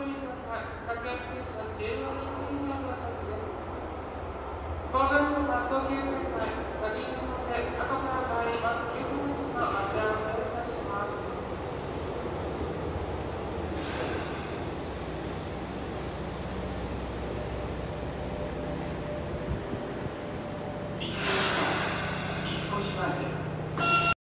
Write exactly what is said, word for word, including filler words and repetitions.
注意ください。各駅停車は中央に乗車です。東南線は東急線内、鷺沼で